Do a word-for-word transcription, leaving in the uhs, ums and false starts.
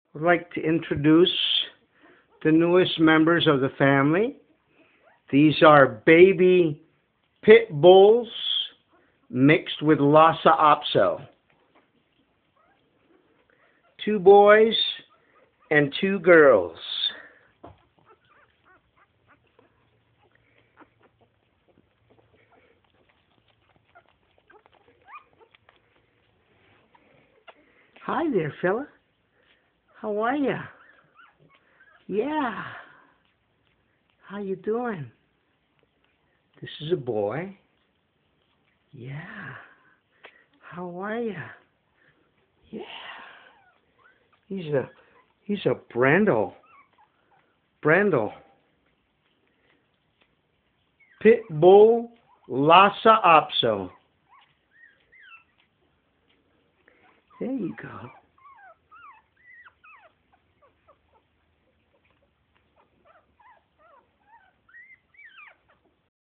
I'd like to introduce the newest members of the family. These are baby pit bulls mixed with Lhasa Apso. Two boys and two girls. Hi there, fella. How are ya? Yeah. How you doing? This is a boy. Yeah. How are ya? Yeah. He's a he's a brindle. Brindle. Pit bull Lhasa Apso. There you go.